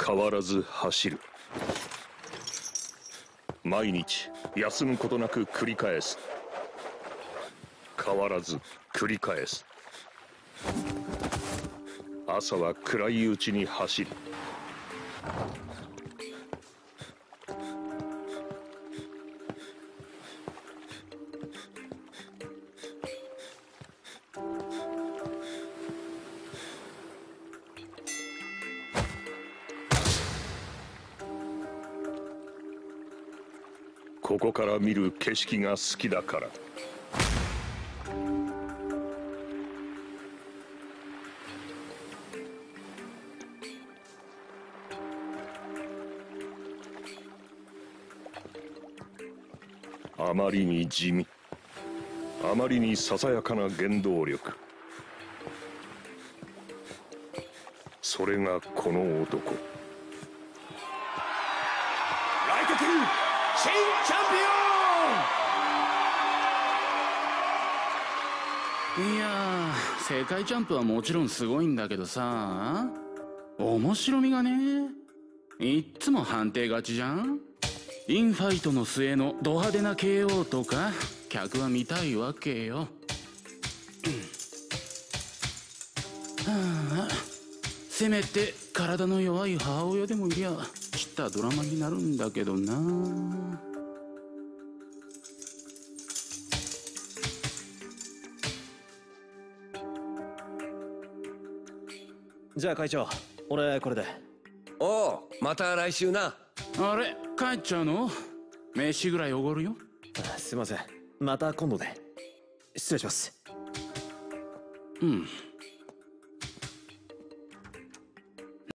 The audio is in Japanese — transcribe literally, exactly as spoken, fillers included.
変わらず走る。毎日休むことなく繰り返す。変わらず繰り返す。朝は暗いうちに走る。ここから見る景色が好きだから。あまりに地味、あまりにささやかな原動力。それがこの男。 ライト級新チャンピオン。 いやー、世界チャンプはもちろんすごいんだけどさ、面白みがね、いっつも判定勝ちじゃん。インファイトの末のド派手な ケーオー とか客は見たいわけよ。はあ、せめて体の弱い母親でもいりゃきったドラマになるんだけどな。 じゃあ会長、俺これで。 おう、また来週な。 あれ、帰っちゃうの？飯ぐらいおごるよ。 すいません、また今度で。失礼します。 うん。